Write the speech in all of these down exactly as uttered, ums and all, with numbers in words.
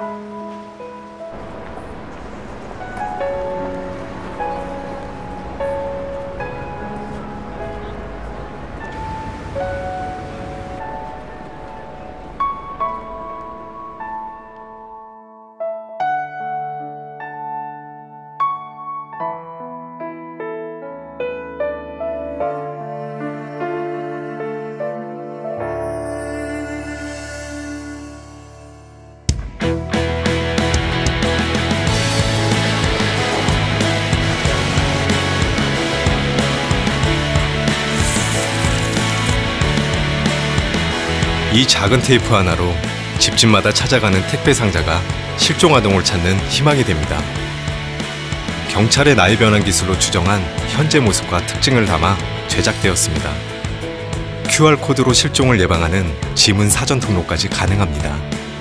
이 작은 테이프 하나로 집집마다 찾아가는 택배 상자가 실종 아동을 찾는 희망이 됩니다. 경찰의 나이 변환 기술로 추정한 현재 모습과 특징을 담아 제작되었습니다. 큐알코드로 실종을 예방하는 지문 사전 등록까지 가능합니다.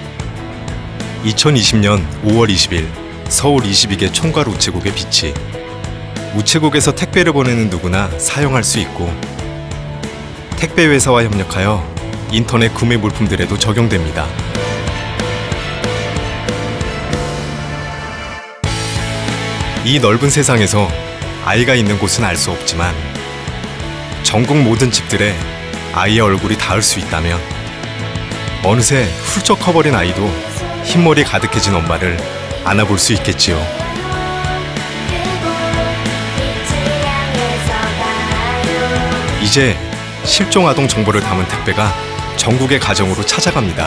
이천이십 년 오월 이십일 서울 이십이 개 총괄 우체국의 비치. 우체국에서 택배를 보내는 누구나 사용할 수 있고 택배 회사와 협력하여 인터넷 구매 물품들에도 적용됩니다. 이 넓은 세상에서 아이가 있는 곳은 알 수 없지만 전국 모든 집들에 아이의 얼굴이 닿을 수 있다면 어느새 훌쩍 커버린 아이도 흰머리 가득해진 엄마를 안아볼 수 있겠지요. 이제 실종 아동 정보를 담은 택배가 전국의 가정으로 찾아갑니다.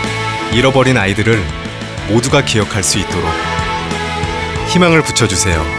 잃어버린 아이들을 모두가 기억할 수 있도록 희망을 붙여주세요.